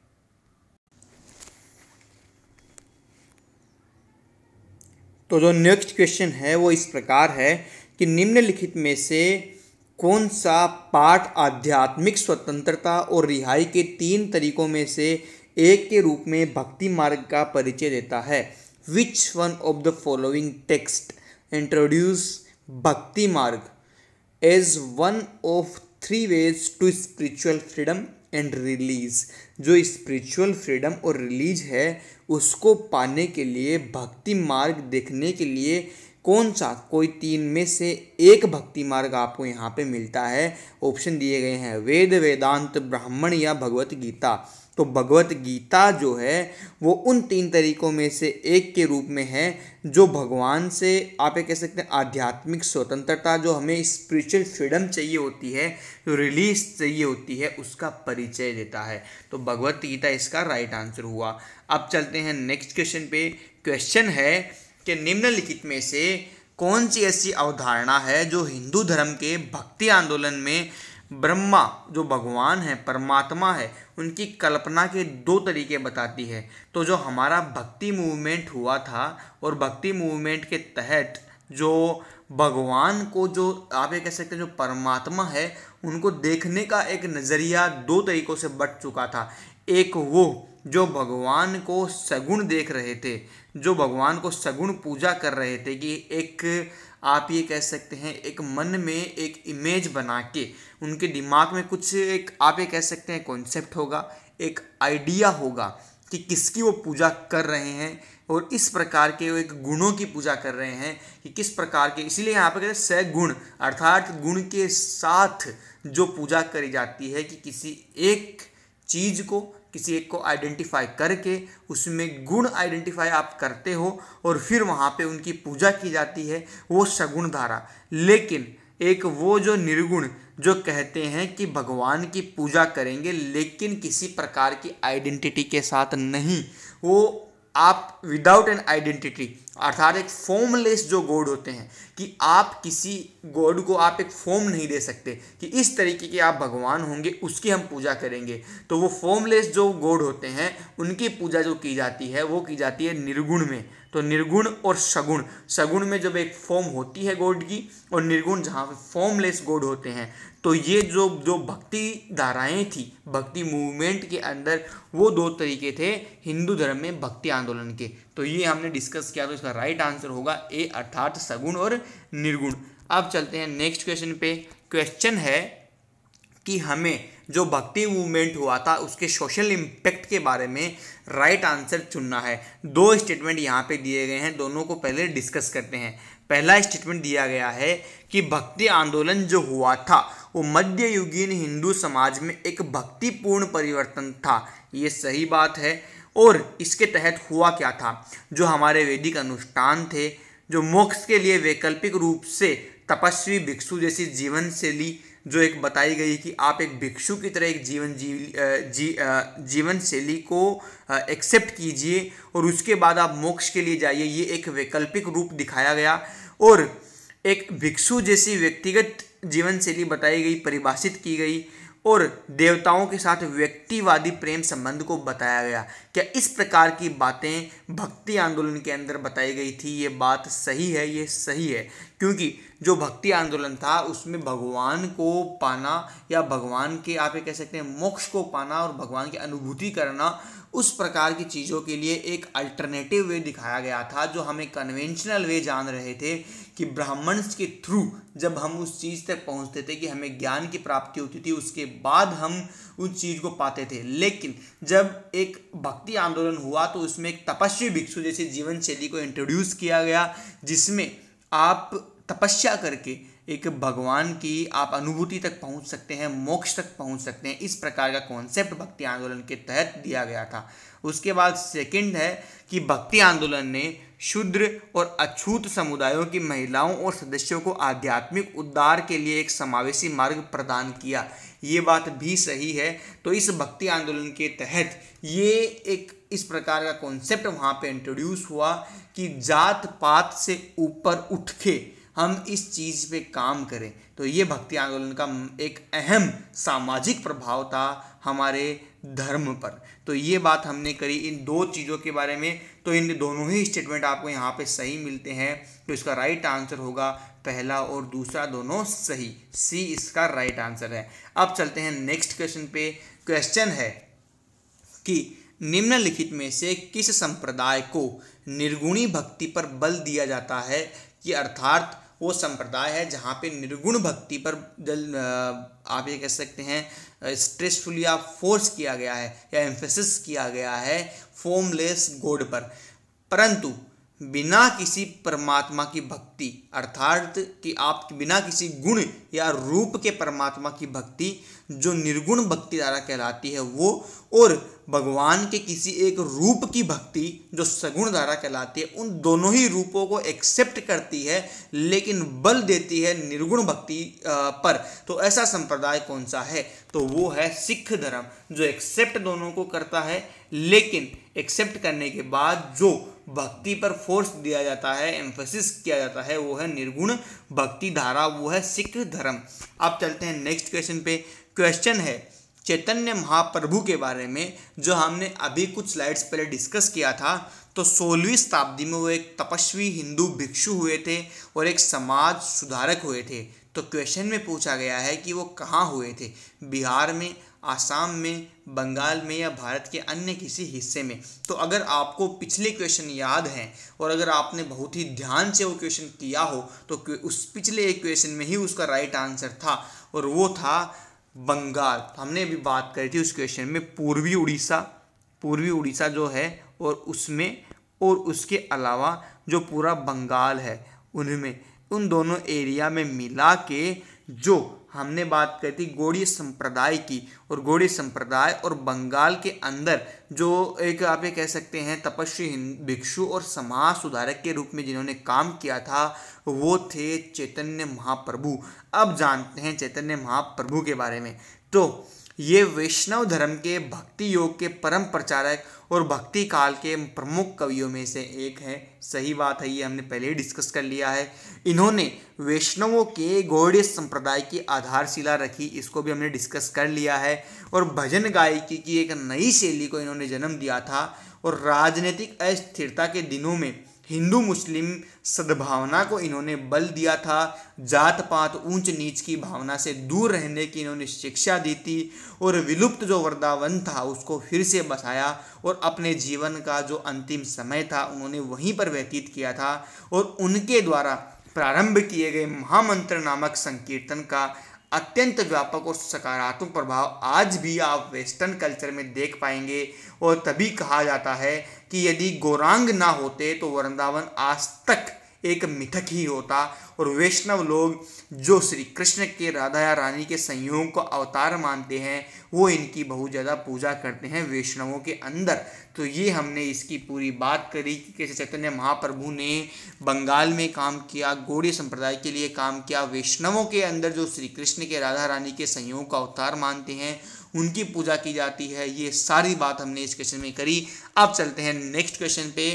तो जो नेक्स्ट क्वेश्चन है वो इस प्रकार है कि निम्नलिखित में से कौन सा पाठ आध्यात्मिक स्वतंत्रता और रिहाई के तीन तरीकों में से एक के रूप में भक्ति मार्ग का परिचय देता है। Which one of the following text introduce bhakti marg as one of three ways to spiritual freedom and release. जो स्पिरिचुअल फ्रीडम और रिलीज है उसको पाने के लिए, भक्ति मार्ग देखने के लिए कौन सा कोई तीन में से एक भक्ति मार्ग आपको यहाँ पे मिलता है? ऑप्शन दिए गए हैं वेद, वेदांत, ब्राह्मण या भगवत गीता। तो भगवत गीता जो है वो उन तीन तरीकों में से एक के रूप में है जो भगवान से आप ये कह सकते हैं आध्यात्मिक स्वतंत्रता, जो हमें स्पिरिचुअल फ्रीडम चाहिए होती है, जो रिलीज चाहिए होती है, उसका परिचय देता है। तो भगवत गीता इसका राइट आंसर हुआ। अब चलते हैं नेक्स्ट क्वेश्चन पे। क्वेश्चन है कि निम्नलिखित में से कौन सी ऐसी अवधारणा है जो हिंदू धर्म के भक्ति आंदोलन में ब्रह्मा जो भगवान है, परमात्मा है, उनकी कल्पना के दो तरीके बताती है? तो जो हमारा भक्ति मूवमेंट हुआ था और भक्ति मूवमेंट के तहत जो भगवान को, जो आप ये कह सकते हैं जो परमात्मा है, उनको देखने का एक नज़रिया दो तरीक़ों से बट चुका था। एक वो जो भगवान को सगुण देख रहे थे, जो भगवान को सगुण पूजा कर रहे थे कि एक आप ये कह सकते हैं एक मन में एक इमेज बना के उनके दिमाग में कुछ एक आप ये कह सकते हैं कॉन्सेप्ट होगा, एक आइडिया होगा कि किसकी वो पूजा कर रहे हैं और इस प्रकार के वो एक गुणों की पूजा कर रहे हैं कि किस प्रकार के, इसीलिए यहाँ पर कहते हैं सगुण, अर्थात गुण के साथ जो पूजा करी जाती है कि किसी एक चीज़ को, किसी एक को आइडेंटिफाई करके उसमें गुण आइडेंटिफाई आप करते हो और फिर वहाँ पे उनकी पूजा की जाती है, वो सगुण धारा। लेकिन एक वो जो निर्गुण, जो कहते हैं कि भगवान की पूजा करेंगे लेकिन किसी प्रकार की आइडेंटिटी के साथ नहीं, वो आप विदाउट एन आइडेंटिटी, अर्थात एक फॉर्मलेस जो गॉड होते हैं कि आप किसी गॉड को आप एक फॉर्म नहीं दे सकते कि इस तरीके के आप भगवान होंगे उसकी हम पूजा करेंगे। तो वो फॉर्मलेस जो गॉड होते हैं उनकी पूजा जो की जाती है वो की जाती है निर्गुण में। तो निर्गुण और सगुण, सगुण में जब एक फॉर्म होती है गॉड की और निर्गुण जहाँ पे फॉर्मलेस गॉड होते हैं, तो ये जो जो भक्ति धाराएं थी भक्ति मूवमेंट के अंदर, वो दो तरीके थे हिंदू धर्म में भक्ति आंदोलन के। तो ये हमने डिस्कस किया, तो इसका राइट आंसर होगा ए, अर्थात सगुण और निर्गुण। अब चलते हैं नेक्स्ट क्वेश्चन पे। क्वेश्चन है कि हमें जो भक्ति मूवमेंट हुआ था उसके सोशल इम्पैक्ट के बारे में राइट आंसर चुनना है। दो स्टेटमेंट यहाँ पे दिए गए हैं, दोनों को पहले डिस्कस करते हैं। पहला स्टेटमेंट दिया गया है कि भक्ति आंदोलन जो हुआ था वो मध्ययुगीन हिंदू समाज में एक भक्तिपूर्ण परिवर्तन था। ये सही बात है। और इसके तहत हुआ क्या था, जो हमारे वैदिक अनुष्ठान थे, जो मोक्ष के लिए वैकल्पिक रूप से तपस्वी भिक्षु जैसी जीवन शैली जो एक बताई गई कि आप एक भिक्षु की तरह एक जीवन जी, जी जीवन शैली को एक्सेप्ट कीजिए और उसके बाद आप मोक्ष के लिए जाइए, ये एक वैकल्पिक रूप दिखाया गया। और एक भिक्षु जैसी व्यक्तिगत जीवन शैली बताई गई, परिभाषित की गई और देवताओं के साथ व्यक्तिवादी प्रेम संबंध को बताया गया। क्या इस प्रकार की बातें भक्ति आंदोलन के अंदर बताई गई थी? ये बात सही है, ये सही है, क्योंकि जो भक्ति आंदोलन था उसमें भगवान को पाना या भगवान के आप ये कह सकते हैं मोक्ष को पाना और भगवान की अनुभूति करना, उस प्रकार की चीज़ों के लिए एक अल्टरनेटिव वे दिखाया गया था, जो हमें कन्वेंशनल वे जान रहे थे कि ब्राह्मण्स के थ्रू जब हम उस चीज़ तक पहुंचते थे कि हमें ज्ञान की प्राप्ति होती थी, उसके बाद हम उस चीज़ को पाते थे। लेकिन जब एक भक्ति आंदोलन हुआ तो उसमें एक तपस्वी भिक्षु जैसी जीवन शैली को इंट्रोड्यूस किया गया, जिसमें आप तपस्या करके एक भगवान की आप अनुभूति तक पहुंच सकते हैं, मोक्ष तक पहुंच सकते हैं। इस प्रकार का कॉन्सेप्ट भक्ति आंदोलन के तहत दिया गया था। उसके बाद सेकंड है कि भक्ति आंदोलन ने शूद्र और अछूत समुदायों की महिलाओं और सदस्यों को आध्यात्मिक उद्धार के लिए एक समावेशी मार्ग प्रदान किया। ये बात भी सही है। तो इस भक्ति आंदोलन के तहत ये एक इस प्रकार का कॉन्सेप्ट वहाँ पे इंट्रोड्यूस हुआ कि जात पात से ऊपर उठ के हम इस चीज़ पे काम करें। तो ये भक्ति आंदोलन का एक अहम सामाजिक प्रभाव था हमारे धर्म पर। तो ये बात हमने करी इन दो चीज़ों के बारे में। तो इन दोनों ही स्टेटमेंट आपको यहाँ पे सही मिलते हैं। तो इसका राइट आंसर होगा पहला और दूसरा दोनों सही, सी इसका राइट आंसर है। अब चलते हैं नेक्स्ट क्वेश्चन पे। क्वेश्चन है कि निम्नलिखित में से किस संप्रदाय को निर्गुणी भक्ति पर बल दिया जाता है, कि अर्थात वो संप्रदाय है जहाँ पे निर्गुण भक्ति पर जल आप ये कह सकते हैं स्ट्रेसफुली या फोर्स किया गया है या एम्फेसिस किया गया है फॉर्मलेस गॉड पर। परंतु बिना किसी परमात्मा की भक्ति, अर्थात कि आप बिना किसी गुण या रूप के परमात्मा की भक्ति जो निर्गुण भक्ति द्वारा कहलाती है वो, और भगवान के किसी एक रूप की भक्ति जो सगुण धारा कहलाती है, उन दोनों ही रूपों को एक्सेप्ट करती है लेकिन बल देती है निर्गुण भक्ति पर। तो ऐसा संप्रदाय कौन सा है? तो वो है सिख धर्म, जो एक्सेप्ट दोनों को करता है लेकिन एक्सेप्ट करने के बाद जो भक्ति पर फोर्स दिया जाता है, एम्फेसिस किया जाता है, वो है निर्गुण भक्ति धारा, वो है सिख धर्म। अब चलते हैं नेक्स्ट क्वेश्चन पे। क्वेश्चन है चैतन्य महाप्रभु के बारे में, जो हमने अभी कुछ स्लाइड्स पहले डिस्कस किया था। तो सोलहवीं शताब्दी में वो एक तपस्वी हिंदू भिक्षु हुए थे और एक समाज सुधारक हुए थे। तो क्वेश्चन में पूछा गया है कि वो कहाँ हुए थे, बिहार में, आसाम में, बंगाल में या भारत के अन्य किसी हिस्से में। तो अगर आपको पिछले क्वेश्चन याद हैं और अगर आपने बहुत ही ध्यान से वो क्वेश्चन किया हो तो उस पिछले एक क्वेश्चन में ही उसका राइट आंसर था और वो था बंगाल। हमने अभी बात करी थी उस क्वेश्चन में पूर्वी उड़ीसा, पूर्वी उड़ीसा जो है और उसमें और उसके अलावा जो पूरा बंगाल है उनमें, उन दोनों एरिया में मिला के जो हमने बात करी थी गौड़ीय संप्रदाय की, और गौड़ीय संप्रदाय और बंगाल के अंदर जो एक आप ये कह सकते हैं तपस्वी भिक्षु और समाज सुधारक के रूप में जिन्होंने काम किया था वो थे चैतन्य महाप्रभु। अब जानते हैं चैतन्य महाप्रभु के बारे में। तो ये वैष्णव धर्म के भक्ति योग के परम प्रचारक और भक्ति काल के प्रमुख कवियों में से एक है। सही बात है, ये हमने पहले ही डिस्कस कर लिया है। इन्होंने वैष्णवों के गौड़ीय संप्रदाय की आधारशिला रखी, इसको भी हमने डिस्कस कर लिया है। और भजन गायकी की एक नई शैली को इन्होंने जन्म दिया था और राजनीतिक अस्थिरता के दिनों में हिंदू मुस्लिम सद्भावना को इन्होंने बल दिया था। जात पात ऊंच नीच की भावना से दूर रहने की इन्होंने शिक्षा दी थी और विलुप्त जो वृंदावन था उसको फिर से बसाया और अपने जीवन का जो अंतिम समय था उन्होंने वहीं पर व्यतीत किया था। और उनके द्वारा प्रारंभ किए गए महामंत्र नामक संकीर्तन का अत्यंत व्यापक और सकारात्मक प्रभाव आज भी आप वेस्टर्न कल्चर में देख पाएंगे। और तभी कहा जाता है कि यदि गौरांग ना होते तो वृंदावन आज तक एक मिथक ही होता। और वैष्णव लोग जो श्री कृष्ण के राधा या रानी के संयोग को अवतार मानते हैं वो इनकी बहुत ज़्यादा पूजा करते हैं वैष्णवों के अंदर। तो ये हमने इसकी पूरी बात करी कि कैसे चैतन्य महाप्रभु ने बंगाल में काम किया, गौड़ीय संप्रदाय के लिए काम किया, वैष्णवों के अंदर जो श्री कृष्ण के राधा रानी के संयोग का अवतार मानते हैं उनकी पूजा की जाती है। ये सारी बात हमने इस क्वेश्चन में करी। अब चलते हैं नेक्स्ट क्वेश्चन पे।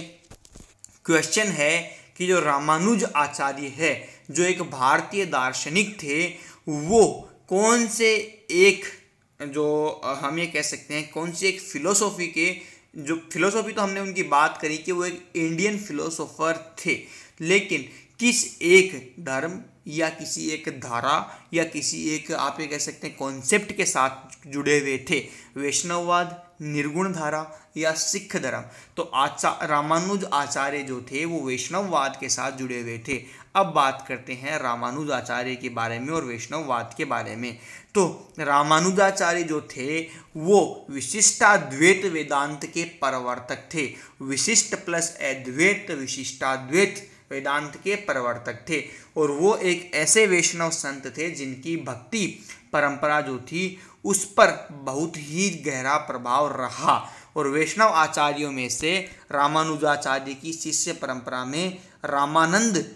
क्वेश्चन है कि जो रामानुज आचार्य है जो एक भारतीय दार्शनिक थे वो कौन से एक जो हम ये कह सकते हैं कौन सी एक फिलोसॉफी के जो फिलोसॉफी तो हमने उनकी बात करी कि वो एक इंडियन फिलोसोफर थे, लेकिन किस एक धर्म या किसी एक धारा या किसी एक आप ये कह सकते हैं कॉन्सेप्ट के साथ जुड़े हुए थे, वैष्णववाद, निर्गुण धारा या सिख धर्म। तो आचा रामानुज आचार्य जो थे वो वैष्णववाद के साथ जुड़े हुए थे। अब बात करते हैं रामानुज आचार्य के बारे में और वैष्णववाद के बारे में। तो रामानुजाचार्य जो थे वो विशिष्टाद्वैत वेदांत के प्रवर्तक थे। विशिष्ट प्लस अद्वैत विशिष्टाद्वैत वेदांत के प्रवर्तक थे और वो एक ऐसे वैष्णव संत थे जिनकी भक्ति परंपरा जो थी उस पर बहुत ही गहरा प्रभाव रहा। और वैष्णव आचार्यों में से रामानुजाचार्य की शिष्य परंपरा में रामानंद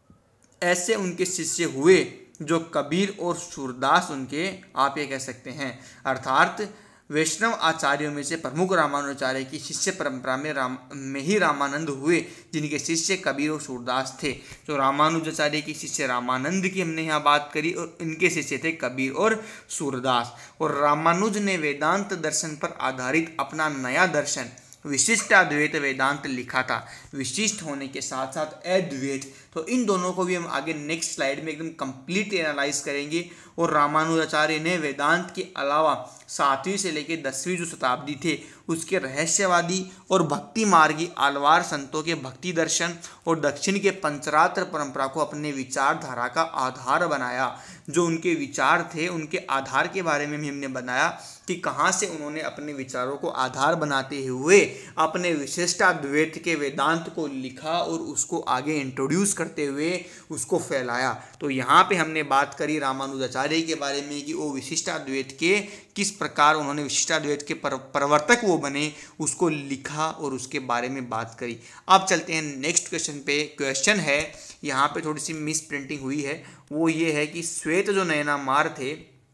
ऐसे उनके शिष्य हुए जो कबीर और सूरदास उनके आप ये कह सकते हैं। अर्थात वैष्णव आचार्यों में से प्रमुख रामानुजाचार्य की शिष्य परंपरा में राम में ही रामानंद हुए जिनके शिष्य कबीर और सूरदास थे। तो रामानुजाचार्य की शिष्य रामानंद की हमने यहाँ बात करी और इनके शिष्य थे कबीर और सूरदास। और रामानुज ने वेदांत दर्शन पर आधारित अपना नया दर्शन विशिष्ट अद्वैत वेदांत लिखा था। विशिष्ट होने के साथ साथ अद्वैत तो इन दोनों को भी हम आगे नेक्स्ट स्लाइड में एकदम कंप्लीट एनालाइज करेंगे। और रामानुजाचार्य ने वेदांत के अलावा सातवीं से लेकर दसवीं जो शताब्दी थे उसके रहस्यवादी और भक्ति मार्गी आलवार संतों के भक्ति दर्शन और दक्षिण के पंचरात्र परंपरा को अपने विचारधारा का आधार बनाया। जो उनके विचार थे उनके आधार के बारे में भी हमने बताया कि कहाँ से उन्होंने अपने विचारों को आधार बनाते हुए अपने विशिष्टाद्वैत के वेदांत को लिखा और उसको आगे इंट्रोड्यूस करते हुए उसको फैलाया। तो यहाँ पे हमने बात करी रामानुजाचार्य के बारे में कि वो विशिष्टाद्वैत के किस प्रकार उन्होंने विशिष्टाद्वैत के पर, प्रवर्तक वो बने, उसको लिखा और उसके बारे में बात करी। अब चलते हैं नेक्स्ट क्वेश्चन पे। क्वेश्चन है, यहाँ पे थोड़ी सी मिस प्रिंटिंग हुई है, वो ये है कि श्वेत जो नयनामार थे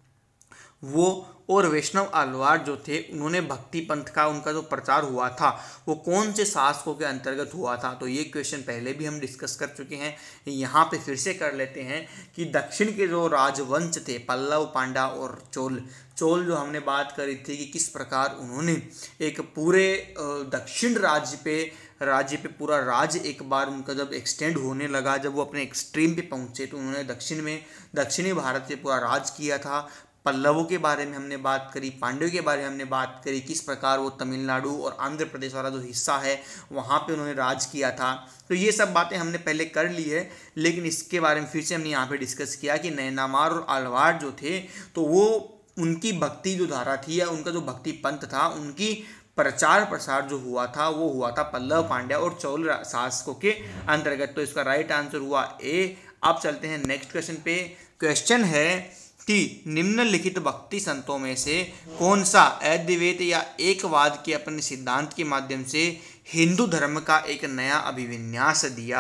वो और वैष्णव आलवार जो थे उन्होंने भक्ति पंथ का उनका जो प्रचार हुआ था वो कौन से शासकों के अंतर्गत हुआ था। तो ये क्वेश्चन पहले भी हम डिस्कस कर चुके हैं, यहाँ पे फिर से कर लेते हैं कि दक्षिण के जो राजवंश थे पल्लव, पांड्या और चोल चोल जो हमने बात करी थी कि किस प्रकार उन्होंने एक पूरे दक्षिण राज्य पे राज्य पे पूरा राज्य एक बार उनका जब एक्सटेंड होने लगा, जब वो अपने एक्सट्रीम पे पहुँचे तो उन्होंने दक्षिण में दक्षिणी भारत पे पूरा राज किया था। पल्लवों के बारे में हमने बात करी, पांड्यों के बारे में हमने बात करी, किस प्रकार वो तमिलनाडु और आंध्र प्रदेश वाला जो हिस्सा है वहाँ पे उन्होंने राज किया था। तो ये सब बातें हमने पहले कर ली है, लेकिन इसके बारे में फिर से हमने यहाँ पे डिस्कस किया कि नयनामार और आलवार जो थे तो वो उनकी भक्ति जो धारा थी या उनका जो भक्ति पंथ था उनकी प्रचार प्रसार जो हुआ था वो हुआ था पल्लव, पांड्या और चोल शासकों के अंतर्गत। तो इसका राइट आंसर हुआ ए। अब चलते हैं नेक्स्ट क्वेश्चन पे। क्वेश्चन है कि निम्नलिखित भक्ति संतों में से कौन सा अद्वैत या एकवाद के अपने सिद्धांत के माध्यम से हिंदू धर्म का एक नया अभिविन्यास दिया।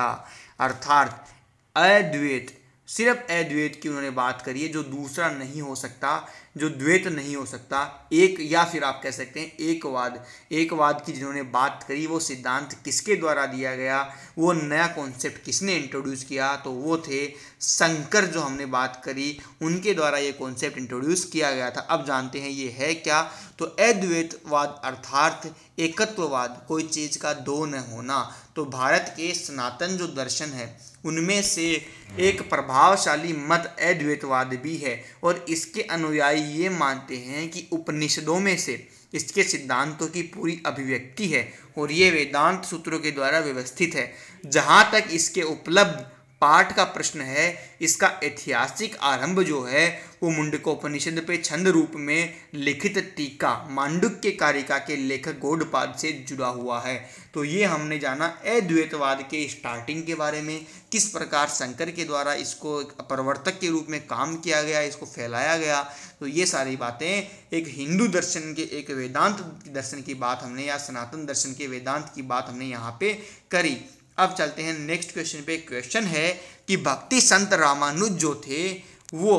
अर्थात अद्वैत, सिर्फ अद्वैत की उन्होंने बात करी है, जो दूसरा नहीं हो सकता, जो द्वैत नहीं हो सकता, एक या फिर आप कह सकते हैं एकवाद। एकवाद की जिन्होंने बात करी वो सिद्धांत किसके द्वारा दिया गया, वो नया कॉन्सेप्ट किसने इंट्रोड्यूस किया, तो वो थे शंकर जो हमने बात करी उनके द्वारा ये कॉन्सेप्ट इंट्रोड्यूस किया गया था। अब जानते हैं ये है क्या। तो अद्वैतवाद अर्थात एकत्ववाद, कोई चीज़ का दो न होना। तो भारत के सनातन जो दर्शन है उनमें से एक प्रभावशाली मत अद्वैतवाद भी है और इसके अनुयायी ये मानते हैं कि उपनिषदों में से इसके सिद्धांतों की पूरी अभिव्यक्ति है और ये वेदांत सूत्रों के द्वारा व्यवस्थित है। जहाँ तक इसके उपलब्ध पाठ का प्रश्न है, इसका ऐतिहासिक आरंभ जो है वो मुंडकोपनिषद पे छंद रूप में लिखित टीका मांडुक्य कारिका के लेखक गौड़पाद से जुड़ा हुआ है। तो ये हमने जाना अद्वैतवाद के स्टार्टिंग के बारे में, किस प्रकार शंकर के द्वारा इसको प्रवर्तक के रूप में काम किया गया, इसको फैलाया गया। तो ये सारी बातें एक हिंदू दर्शन के, एक वेदांत दर्शन की बात हमने या सनातन दर्शन के वेदांत की बात हमने यहाँ पे करी। अब चलते हैं नेक्स्ट क्वेश्चन पे। क्वेश्चन है कि भक्ति संत रामानुज जो थे वो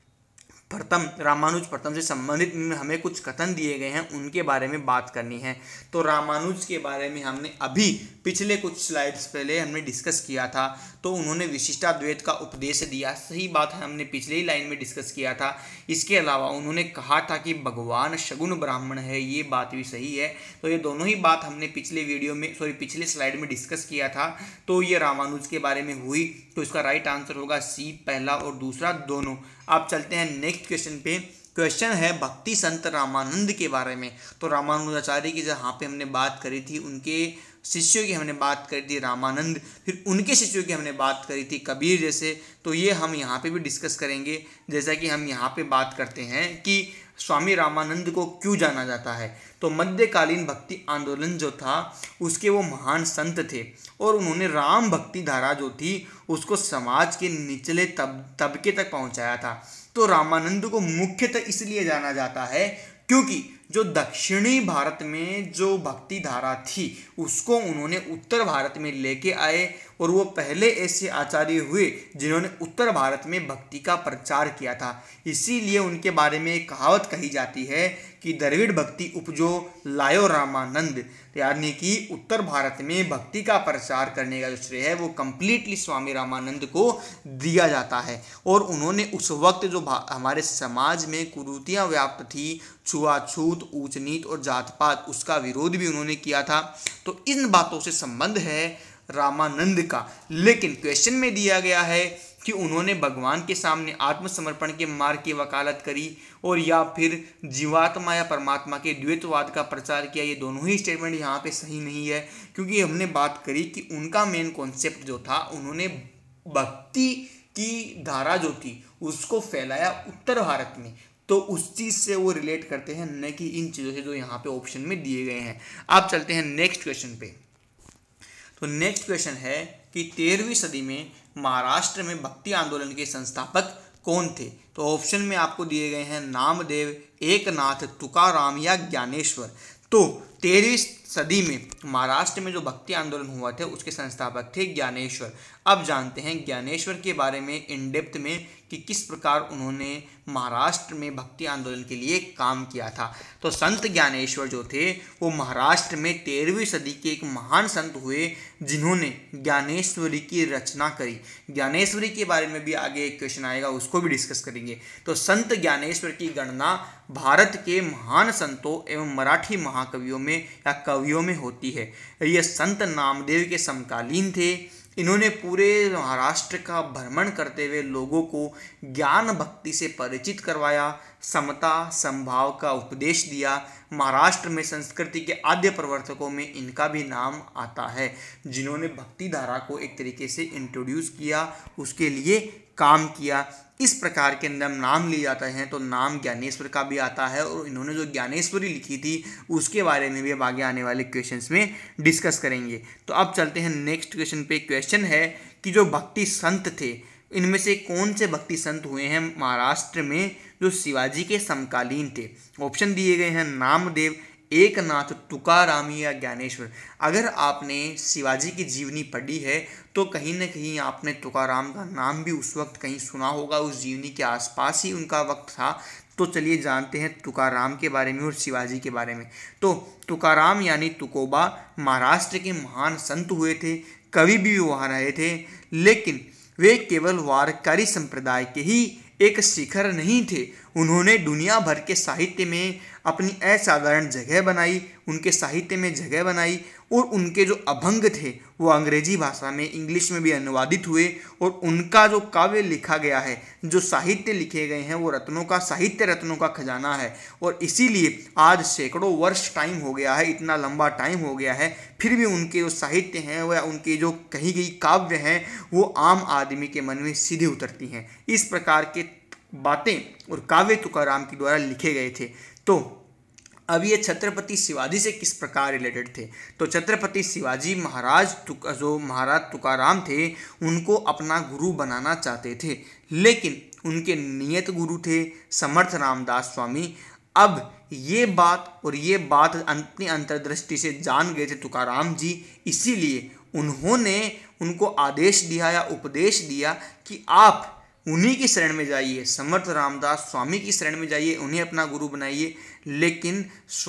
प्रथम रामानुज प्रथम से संबंधित हमें कुछ कथन दिए गए हैं, उनके बारे में बात करनी है। तो रामानुज के बारे में हमने अभी पिछले कुछ स्लाइड्स पहले हमने डिस्कस किया था। तो उन्होंने विशिष्टाद्वैत का उपदेश दिया, सही बात है, हमने पिछले ही लाइन में डिस्कस किया था। इसके अलावा उन्होंने कहा था कि भगवान सगुण ब्राह्मण है, ये बात भी सही है। तो ये दोनों ही बात हमने पिछले वीडियो में सॉरी पिछले स्लाइड में डिस्कस किया था। तो ये रामानुज के बारे में हुई, तो इसका राइट आंसर होगा सी, पहला और दूसरा दोनों। आप चलते हैं नेक्स्ट क्वेश्चन पे। क्वेश्चन है भक्ति संत रामानंद के बारे में। तो रामानुजाचार्य की जहाँ पे हमने बात करी थी, उनके शिष्यों की हमने बात करी थी रामानंद, फिर उनके शिष्यों की हमने बात करी थी कबीर जैसे। तो ये हम यहाँ पे भी डिस्कस करेंगे। जैसा कि हम यहाँ पे बात करते हैं कि स्वामी रामानंद को क्यों जाना जाता है, तो मध्यकालीन भक्ति आंदोलन जो था उसके वो महान संत थे और उन्होंने राम भक्ति धारा जो थी उसको समाज के निचले तब तबके तक पहुंचाया था। तो रामानंद को मुख्यतः इसलिए जाना जाता है क्योंकि जो दक्षिणी भारत में जो भक्ति धारा थी उसको उन्होंने उत्तर भारत में लेके आए और वो पहले ऐसे आचार्य हुए जिन्होंने उत्तर भारत में भक्ति का प्रचार किया था। इसीलिए उनके बारे में एक कहावत कही जाती है कि द्रविड़ भक्ति उपजो लायो रामानंद, यानी कि उत्तर भारत में भक्ति का प्रचार करने का जो श्रेय है वो कंप्लीटली स्वामी रामानंद को दिया जाता है। और उन्होंने उस वक्त जो हमारे समाज में कुरीतियाँ व्याप्त थी, छुआछूत, ऊंच नीच और जात पात, उसका विरोध भी उन्होंने किया था। तो इन बातों से संबंध है रामानंद का। लेकिन क्वेश्चन में दिया गया है कि उन्होंने भगवान के सामने आत्मसमर्पण के मार्ग की वकालत करी और या फिर जीवात्मा या परमात्मा के द्वैतवाद का प्रचार किया। ये दोनों ही स्टेटमेंट यहाँ पे सही नहीं है, क्योंकि हमने बात करी कि उनका मेन कॉन्सेप्ट जो था, उन्होंने भक्ति की धारा जो थी उसको फैलाया उत्तर भारत में, तो उस चीज़ से वो रिलेट करते हैं, न कि इन चीज़ों से जो यहाँ पे ऑप्शन में दिए गए हैं। आप चलते हैं नेक्स्ट क्वेश्चन पे। तो नेक्स्ट क्वेश्चन है कि तेरहवीं सदी में महाराष्ट्र में भक्ति आंदोलन के संस्थापक कौन थे? तो ऑप्शन में आपको दिए गए हैं नामदेव, एकनाथ, तुकाराम या ज्ञानेश्वर। तो तेरहवीं सदी में महाराष्ट्र में जो भक्ति आंदोलन हुआ थे उसके संस्थापक थे ज्ञानेश्वर। अब जानते हैं ज्ञानेश्वर के बारे में इन डेप्थ में कि किस प्रकार उन्होंने महाराष्ट्र में भक्ति आंदोलन के लिए काम किया था। तो संत ज्ञानेश्वर जो थे वो महाराष्ट्र में तेरहवीं सदी के एक महान संत हुए जिन्होंने ज्ञानेश्वरी की रचना करी। ज्ञानेश्वरी के बारे में भी आगे एक क्वेश्चन आएगा, उसको भी डिस्कस करेंगे। तो संत ज्ञानेश्वर की गणना भारत के महान संतों एवं मराठी महाकवियों में या कवियों में होती है। ये संत नामदेव के समकालीन थे। इन्होंने पूरे महाराष्ट्र का भ्रमण करते हुए लोगों को ज्ञान भक्ति से परिचित करवाया, समता समभाव का उपदेश दिया। महाराष्ट्र में संस्कृति के आद्य प्रवर्तकों में इनका भी नाम आता है, जिन्होंने भक्ति धारा को एक तरीके से इंट्रोड्यूस किया, उसके लिए काम किया। इस प्रकार के अंदर नाम लिए जाते हैं तो नाम ज्ञानेश्वर का भी आता है, और इन्होंने जो ज्ञानेश्वरी लिखी थी उसके बारे में भी अब आगे आने वाले क्वेश्चंस में डिस्कस करेंगे। तो अब चलते हैं नेक्स्ट क्वेश्चन पे। क्वेश्चन है कि जो भक्ति संत थे, इनमें से कौन से भक्ति संत हुए हैं महाराष्ट्र में जो शिवाजी के समकालीन थे? ऑप्शन दिए गए हैं नामदेव, एकनाथ, तुकाराम या ज्ञानेश्वर। अगर आपने शिवाजी की जीवनी पढ़ी है तो कहीं ना कहीं आपने तुकाराम का नाम भी उस वक्त कहीं सुना होगा, उस जीवनी के आसपास ही उनका वक्त था। तो चलिए जानते हैं तुकाराम के बारे में और शिवाजी के बारे में। तो तुकाराम यानी तुकोबा महाराष्ट्र के महान संत हुए थे, कवि भी वहाँ रहे थे, लेकिन वे केवल वारकरी संप्रदाय के ही एक शिखर नहीं थे। उन्होंने दुनिया भर के साहित्य में अपनी असाधारण जगह बनाई, उनके साहित्य में जगह बनाई, और उनके जो अभंग थे वो अंग्रेजी भाषा में, इंग्लिश में भी अनुवादित हुए, और उनका जो काव्य लिखा गया है, जो साहित्य लिखे गए हैं, वो रत्नों का, साहित्य रत्नों का खजाना है। और इसीलिए आज सैकड़ों वर्ष टाइम हो गया है, इतना लंबा टाइम हो गया है, फिर भी उनके जो साहित्य हैं या उनके जो कही गई काव्य हैं वो आम आदमी के मन में सीधे उतरती हैं। इस प्रकार के बातें और काव्य तुकाराम के द्वारा लिखे गए थे। तो अब ये छत्रपति शिवाजी से किस प्रकार रिलेटेड थे? तो छत्रपति शिवाजी महाराज तुक जो महाराज तुकाराम थे उनको अपना गुरु बनाना चाहते थे, लेकिन उनके नियत गुरु थे समर्थ रामदास स्वामी। अब ये बात और ये बात अपनी अंतर्दृष्टि से जान गए थे तुकाराम जी, इसीलिए उन्होंने उनको आदेश दिया या उपदेश दिया कि आप उन्हीं की शरण में जाइए, समर्थ रामदास स्वामी की शरण में जाइए, उन्हें अपना गुरु बनाइए। लेकिन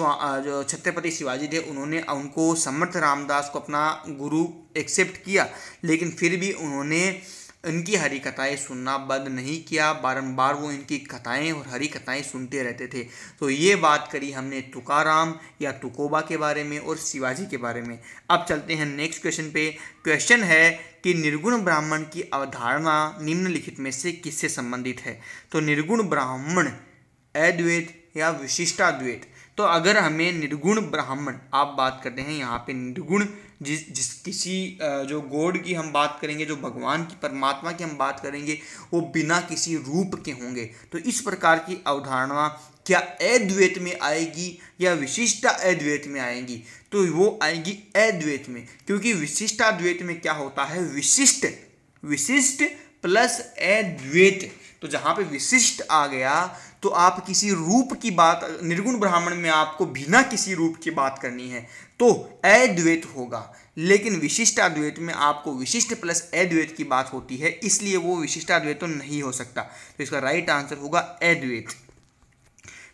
जो छत्रपति शिवाजी थे उन्होंने उनको समर्थ रामदास को अपना गुरु एक्सेप्ट किया, लेकिन फिर भी उन्होंने इनकी हरी कथाएँ सुनना बंद नहीं किया। बारंबार वो इनकी कथाएं और हरी कथाएं सुनते रहते थे। तो ये बात करी हमने तुकाराम या तुकोबा के बारे में और शिवाजी के बारे में। अब चलते हैं नेक्स्ट क्वेश्चन पे। क्वेश्चन है कि निर्गुण ब्राह्मण की अवधारणा निम्नलिखित में से किससे संबंधित है? तो निर्गुण ब्राह्मण अद्वैत या विशिष्टाद्वैत। तो अगर हमें निर्गुण ब्राह्मण आप बात करते हैं, यहाँ पे निर्गुण जिस जिस किसी जो गॉड की हम बात करेंगे, जो भगवान की परमात्मा की हम बात करेंगे, वो बिना किसी रूप के होंगे। तो इस प्रकार की अवधारणा क्या अद्वैत में आएगी या विशिष्टा अद्वैत में आएगी? तो वो आएगी अद्वैत में, क्योंकि विशिष्टाद्वैत में क्या होता है, विशिष्ट विशिष्ट प्लस अद्वैत। तो जहाँ पे विशिष्ट आ गया तो आप किसी रूप की बात, निर्गुण ब्राह्मण में आपको बिना किसी रूप की बात करनी है तो अद्वैत होगा, लेकिन विशिष्टाद्वैत में आपको विशिष्ट प्लस अद्वैत की बात होती है, इसलिए वो विशिष्टाद्वैत तो नहीं हो सकता। तो इसका राइट आंसर होगा अद्वैत।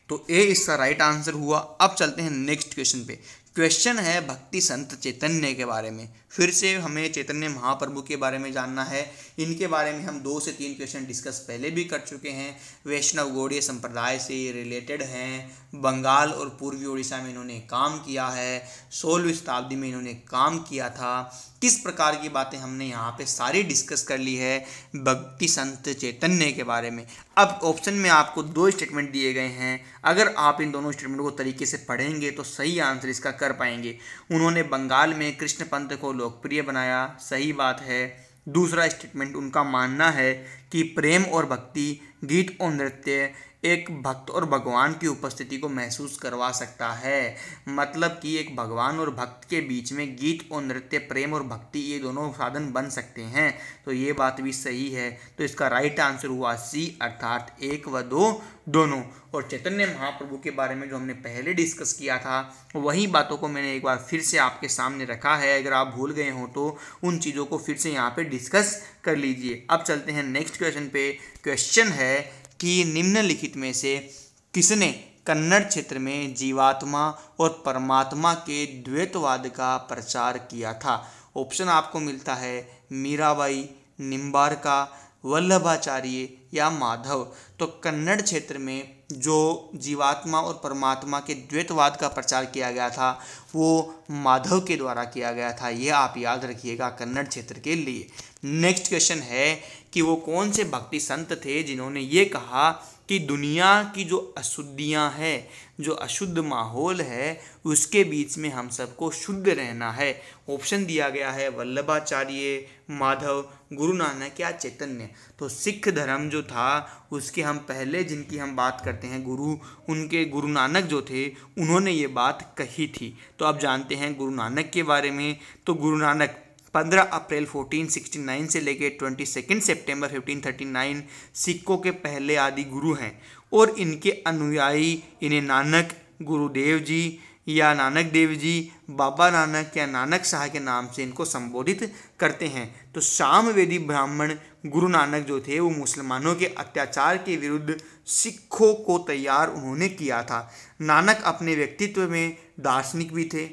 तो ए इसका राइट आंसर हुआ। अब चलते हैं नेक्स्ट क्वेश्चन पे। क्वेश्चन है भक्ति संत चैतन्य के बारे में। फिर से हमें चैतन्य महाप्रभु के बारे में जानना है। इनके बारे में हम दो से तीन क्वेश्चन डिस्कस पहले भी कर चुके हैं। वैष्णव गौड़ीय संप्रदाय से रिलेटेड हैं। बंगाल और पूर्वी उड़ीसा में इन्होंने काम किया है। सोलहवीं शताब्दी में इन्होंने काम किया था। किस प्रकार की बातें हमने यहाँ पे सारी डिस्कस कर ली है भक्ति संत चैतन्य के बारे में। अब ऑप्शन में आपको दो स्टेटमेंट दिए गए हैं। अगर आप इन दोनों स्टेटमेंट को तरीके से पढ़ेंगे तो सही आंसर इसका कर पाएंगे। उन्होंने बंगाल में कृष्ण पंथ को लोकप्रिय बनाया, सही बात है। दूसरा स्टेटमेंट उनका मानना है कि प्रेम और भक्ति, गीत और नृत्य एक भक्त और भगवान की उपस्थिति को महसूस करवा सकता है। मतलब कि एक भगवान और भक्त के बीच में गीत और नृत्य, प्रेम और भक्ति, ये दोनों साधन बन सकते हैं। तो ये बात भी सही है। तो इसका राइट आंसर हुआ सी, अर्थात एक व दो दोनों। और चैतन्य महाप्रभु के बारे में जो हमने पहले डिस्कस किया था वही बातों को मैंने एक बार फिर से आपके सामने रखा है। अगर आप भूल गए हो तो उन चीज़ों को फिर से यहाँ पे डिस्कस कर लीजिए। अब चलते हैं नेक्स्ट क्वेश्चन पे। क्वेश्चन है कि निम्नलिखित में से किसने कन्नड़ क्षेत्र में जीवात्मा और परमात्मा के द्वैतवाद का प्रचार किया था। ऑप्शन आपको मिलता है मीराबाई, निम्बारका, वल्लभाचार्य या माधव। तो कन्नड़ क्षेत्र में जो जीवात्मा और परमात्मा के द्वैतवाद का प्रचार किया गया था वो माधव के द्वारा किया गया था। ये आप याद रखिएगा कन्नड़ क्षेत्र के लिए। नेक्स्ट क्वेश्चन है कि वो कौन से भक्ति संत थे जिन्होंने ये कहा कि दुनिया की जो अशुद्धियाँ हैं, जो अशुद्ध माहौल है, उसके बीच में हम सबको शुद्ध रहना है। ऑप्शन दिया गया है वल्लभाचार्य, माधव, गुरु नानक या चैतन्य। तो सिख धर्म जो था उसके हम पहले जिनकी हम बात करते हैं गुरु, उनके गुरु नानक जो थे उन्होंने ये बात कही थी। तो अब जानते हैं गुरु नानक के बारे में। तो गुरु नानक पंद्रह अप्रैल चौदह सौ उनहत्तर से लेकर बाईस सितंबर पंद्रह सौ उनतालीस सिखों के पहले आदि गुरु हैं। और इनके अनुयायी इन्हें नानक, गुरुदेव जी या नानक देव जी, बाबा नानक या नानक शाह के नाम से इनको संबोधित करते हैं। तो सामवेदी ब्राह्मण गुरु नानक जो थे वो मुसलमानों के अत्याचार के विरुद्ध सिखों को तैयार उन्होंने किया था। नानक अपने व्यक्तित्व में दार्शनिक भी थे,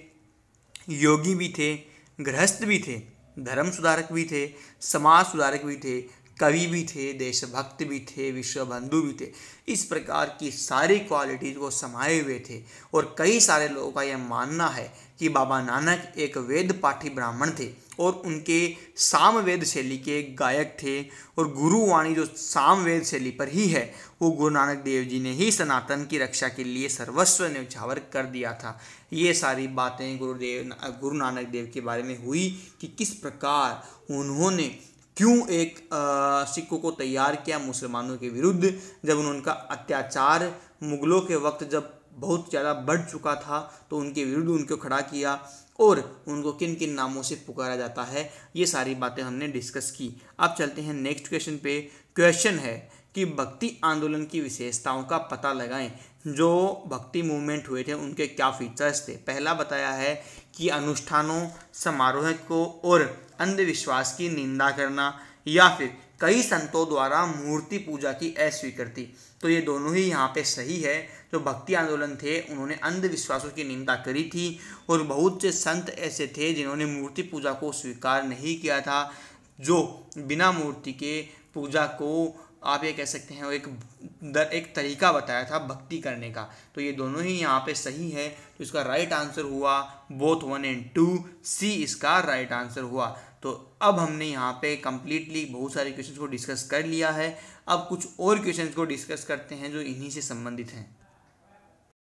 योगी भी थे, गृहस्थ भी थे, धर्म सुधारक भी थे, समाज सुधारक भी थे, कवि भी थे, देशभक्त भी थे, विश्व बंधु भी थे। इस प्रकार की सारी क्वालिटीज़ को समाये हुए थे। और कई सारे लोगों का यह मानना है कि बाबा नानक एक वेद पाठी ब्राह्मण थे और उनके सामवेद शैली के गायक थे। और गुरुवाणी जो सामवेद शैली पर ही है वो गुरु नानक देव जी ने ही सनातन की रक्षा के लिए सर्वस्व न्यौछावर कर दिया था। ये सारी बातें गुरुदेव गुरु नानक देव के बारे में हुई कि किस प्रकार उन्होंने क्यों एक सिखों को तैयार किया मुसलमानों के विरुद्ध, जब उनका अत्याचार मुगलों के वक्त जब बहुत ज़्यादा बढ़ चुका था तो उनके विरुद्ध उनको खड़ा किया और उनको किन किन नामों से पुकारा जाता है। ये सारी बातें हमने डिस्कस की। अब चलते हैं नेक्स्ट क्वेश्चन पे। क्वेश्चन है कि भक्ति आंदोलन की विशेषताओं का पता लगाएं। जो भक्ति मूवमेंट हुए थे उनके क्या फीचर्स थे। पहला बताया है कि अनुष्ठानों, समारोह को और अंधविश्वास की निंदा करना, या फिर कई संतों द्वारा मूर्ति पूजा की अस्वीकृति। तो ये दोनों ही यहाँ पे सही है। जो भक्ति आंदोलन थे उन्होंने अंधविश्वासों की निंदा करी थी और बहुत से संत ऐसे थे जिन्होंने मूर्ति पूजा को स्वीकार नहीं किया था, जो बिना मूर्ति के पूजा को आप ये कह सकते हैं एक दर एक तरीका बताया था भक्ति करने का। तो ये दोनों ही यहाँ पे सही है। तो इसका राइट आंसर हुआ both one and two, C इसका राइट आंसर हुआ। तो अब हमने यहाँ पे कम्प्लीटली बहुत सारे क्वेश्चंस को डिस्कस कर लिया है। अब कुछ और क्वेश्चंस को डिस्कस करते हैं जो इन्हीं से संबंधित हैं।